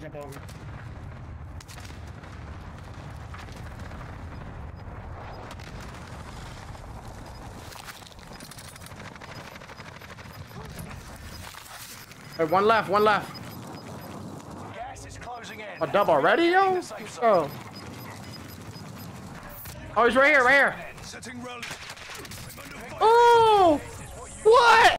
jump over. Hey, one left, one left. Gas is closing in. A dub already, yo? Let's go. Oh, he's right here, right here. Oh! What?